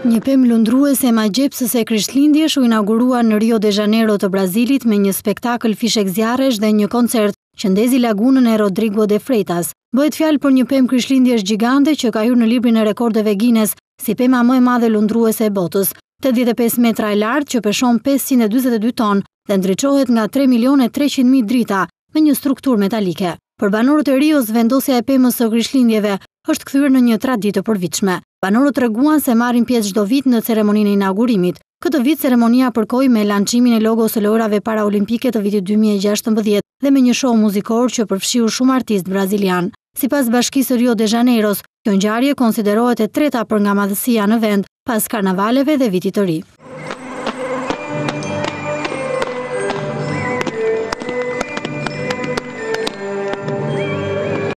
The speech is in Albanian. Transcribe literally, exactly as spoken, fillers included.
Një pemë lundruese e magjepsëse e Krishtlindjes u inaugurua në Rio de Janeiro të Brazilit me një spektakël fishek zjarresh dhe një koncert që ndezi lagunën e Rodrigo de Freitas. Bëhet fjalë për një pemë Krishtlindjes gjigante që ka hyrë në librin e rekordeve Guinness si pema më e madhe lundruese e botës. tetëdhjetë e pesë metra e lartë që peshon pesëqind e dyzet e dy tonë dhe ndriçohet nga tre milionë e treqind mijë drita me një strukturë metalike. Për banorët e Rios, vendosja e pemës së Krishtlindjeve është kthyer në një traditë të përvitshme. Banorët treguan se marrin pjesë çdo vit në ceremoninë e inaugurimit. Këtë vit ceremonia përkoi me lançimin e logos së lojrave paraolimpike të vitit dy mijë e gjashtëmbëdhjetë dhe me një show muzikor që përfshiu shumë artistë brazilian. Sipas Bashkisë së Rio de Janeiros, kjo ngjarje konsiderohet e treta për nga madhësia në vend pas karnavaleve dhe vitit të ri.